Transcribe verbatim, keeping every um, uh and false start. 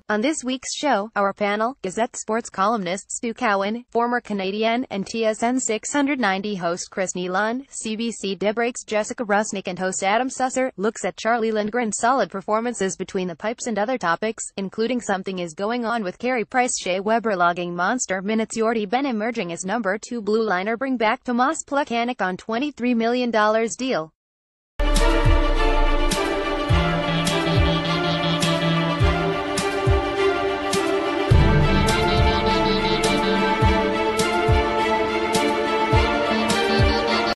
On this week's show, our panel, Gazette sports columnist Stu Cowan, former Canadien and T S N six ninety host Chris Nealon, C B C Daybreak's Jessica Rusnick and host Adam Susser, looks at Charlie Lindgren's solid performances between the pipes and other topics, including something is going on with Carey Price, Shea Weber logging monster minutes, Yordy Ben emerging as number two blue liner, bring back Tomas Plekanec on twenty-three million dollar deal.